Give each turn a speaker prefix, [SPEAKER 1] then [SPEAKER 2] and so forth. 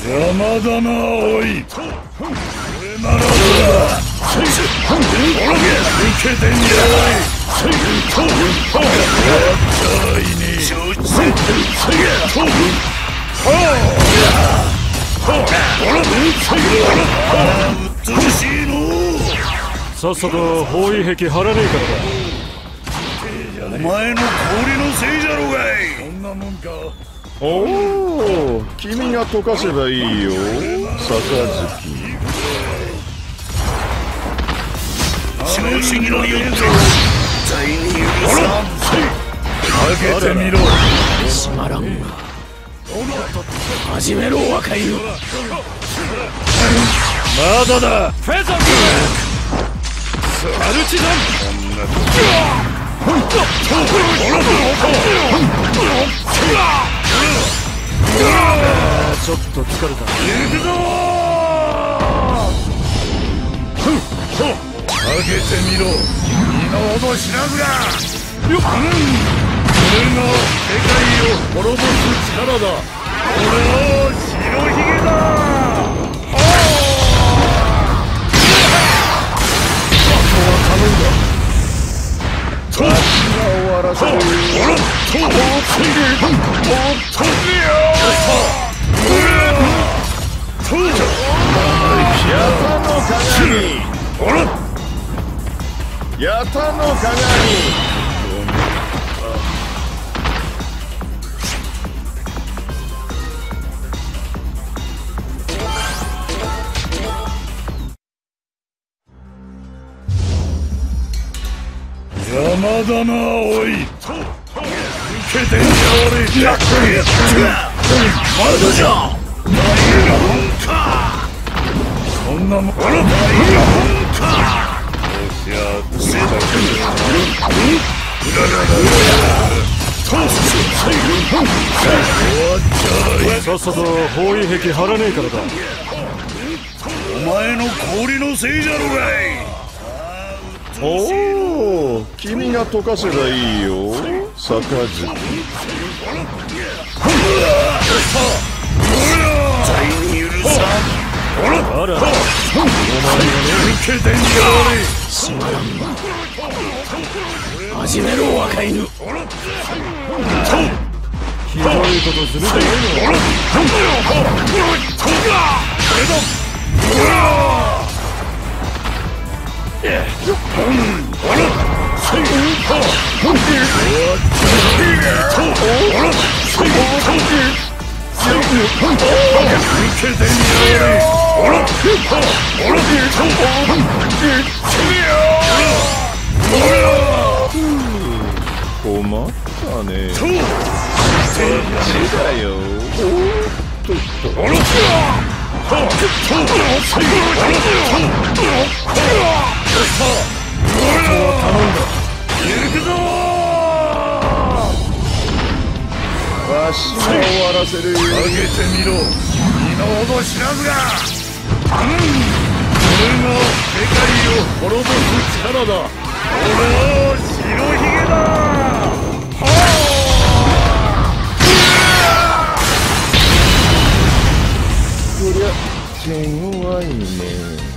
[SPEAKER 1] 邪魔だな、おい。これならどうだ。受けてみろ。やったいね。うっとうしいの。
[SPEAKER 2] さっさと包囲壁張らねえからだ。
[SPEAKER 1] お前の氷のせいじゃろがい。そんなもんか。
[SPEAKER 3] おお、君が溶かせばいいよ、杯。
[SPEAKER 1] 調子に乗りよって絶対に許さん。かけてみろ。
[SPEAKER 4] しまらんが始めろ、若いの。
[SPEAKER 1] まだだ。
[SPEAKER 2] フェザーマルチダン。ちょっと疲れた。
[SPEAKER 1] 行くぞー。かけてみろ。身の程知らずが。これが世界を滅ぼす力だ。俺を白ひげだ。
[SPEAKER 3] 終わらせる。ヤタの鏡。
[SPEAKER 1] 邪魔だな、おい。受けてんじゃ俺。まだじゃ。そんなもん。おしゃ、せだけ。
[SPEAKER 2] さっさと包囲壁張らねえからだ。
[SPEAKER 1] お前の氷のせいじゃろがい。
[SPEAKER 3] おお、君が溶かせばいいよ、杯。
[SPEAKER 2] あら、お前がね。
[SPEAKER 1] 受けてんじゃ俺。
[SPEAKER 4] しまらんが始めろ、若いの。
[SPEAKER 2] ひどいことするじゃねえの。
[SPEAKER 3] 困ったね。こっちだよ。おっと。わしが終わらせるよ。
[SPEAKER 1] かけてみろ。身の程知らずが。これが世界を滅ぼす力だ。俺を白ひげだ。
[SPEAKER 3] こりゃ手強いね。